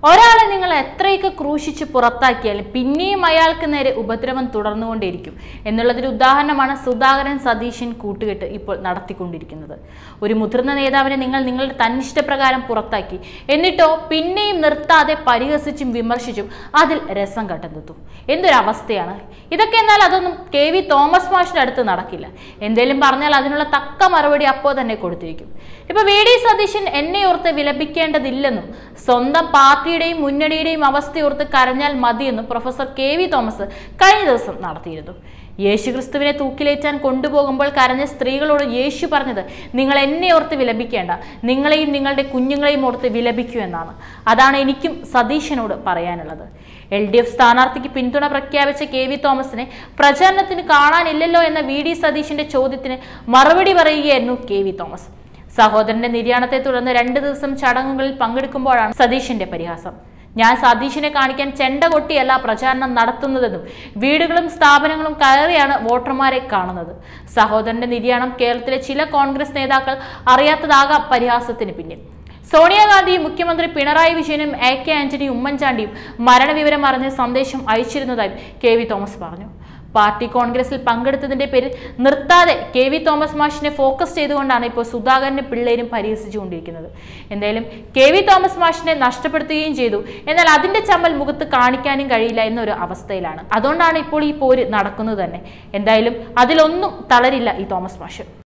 ഒരാളെ നിങ്ങൾ എത്രയൊക്കെ ക്രൂശിച്ച് പുറത്താക്കിയാലും പിന്നെയും അയാൾക്ക് നേരെ ഉപദ്രവം തുടർന്നുകൊണ്ടേയിരിക്കും എന്നുള്ളതൊരു ഉദാഹരണമാണ് സുധാകരൻ സതീശൻ കൂട്ടുകെട്ട് ഇപ്പോൾ നടത്തിക്കൊണ്ടിരിക്കുന്നത്. ഒരു മുതിർന്ന നേതാവിനെ നിങ്ങൾ നിങ്ങളുടെ തന്നിഷ്ടപ്രകാരം പുറത്താക്കി, എന്നിട്ടോ പിന്നെയും നിർത്താതെ പരിഹസിച്ചും വിമർശിച്ചും അതിൽ രസം കണ്ടെത്തും. എന്തൊരവസ്ഥയാണ് ഇതൊക്കെ! എന്നാൽ അതൊന്നും KV തോമസ് മാഷിന്റെ അടുത്ത് നടക്കില്ല. എന്തേലും പറഞ്ഞാൽ അതിനുള്ള തക്ക മറുപടി അപ്പോൾ തന്നെ കൊടുത്തിരിക്കും. ഇപ്പൊ VD സതീശൻ എന്നെ ഓർത്ത് വിലപിക്കേണ്ടതില്ലെന്നും സ്വന്തം പാർട്ടിയുടെയും മുന്നണിയുടെയും അവസ്ഥയോർത്ത് കരഞ്ഞാൽ മതിയെന്നും പ്രൊഫസർ KV തോമസ് കഴിഞ്ഞ ദിവസം നടത്തിയിരുന്നു. യേശുക്രിസ്തുവിനെ തൂക്കിലേറ്റാൻ കൊണ്ടുപോകുമ്പോൾ കരഞ്ഞ സ്ത്രീകളോട് യേശു പറഞ്ഞത്, നിങ്ങൾ എന്നെ ഓർത്ത് വിലപിക്കേണ്ട, നിങ്ങളെയും നിങ്ങളുടെ കുഞ്ഞുങ്ങളെയും ഓർത്ത് വിലപിക്കൂ എന്നാണ്. അതാണ് എനിക്കും സതീശനോട് പറയാനുള്ളത്. LDF സ്ഥാനാർത്ഥിക്ക് പിന്തുണ പ്രഖ്യാപിച്ച KV തോമസിനെ പ്രചാരണത്തിന് കാണാനില്ലല്ലോ എന്ന VD സതീശന്റെ ചോദ്യത്തിന് മറുപടി പറയുകയായിരുന്നു KV തോമസ്. സഹോദരന്റെ നിര്യാണത്തെ തുടർന്ന് 2 ദിവസം ചടങ്ങുകളിൽ പങ്കെടുക്കുമ്പോഴാണ് സതീശന്റെ പരിഹാസം. ഞാൻ സതീശനെ കാണിക്കാൻ ചെണ്ട കൊട്ടിയല്ല പ്രചാരണം നടത്തുന്നതെന്നും വീടുകളും സ്ഥാപനങ്ങളും കയറിയാണ് വോട്ടർമാരെ കാണുന്നത്. സഹോദരന്റെ നിര്യാണം കേരളത്തിലെ ചില കോൺഗ്രസ് നേതാക്കൾ അറിയാത്തതാകാം പരിഹാസത്തിന് പിന്നിൽ. സോണിയാഗാന്ധിയും മുഖ്യമന്ത്രി പിണറായി വിജയനും AK ആന്റണിയും ഉമ്മൻചാണ്ടിയും മരണവിവരം അറിഞ്ഞ് സന്ദേശം അയച്ചിരുന്നതായും KV തോമസ് പറഞ്ഞു. പാർട്ടി കോൺഗ്രസിൽ പങ്കെടുത്തതിന്റെ പേരിൽ നിർത്താതെ KV തോമസ് മാഷിനെ ഫോക്കസ് ചെയ്തുകൊണ്ടാണ് ഇപ്പോൾ സുധാകരന്റെ പിള്ളേരും പരിഹസിച്ചുകൊണ്ടിരിക്കുന്നത്. എന്തായാലും KV തോമസ് മാഷിനെ നഷ്ടപ്പെടുത്തുകയും ചെയ്തു. എന്നാൽ അതിന്റെ ചമ്മൽ മുഖത്ത് കാണിക്കാനും കഴിയില്ല എന്നൊരു അവസ്ഥയിലാണ്. അതുകൊണ്ടാണ് ഇപ്പോൾ ഈ പോര് നടക്കുന്നത് തന്നെ. എന്തായാലും അതിലൊന്നും തളരില്ല ഈ തോമസ് മാഷ്.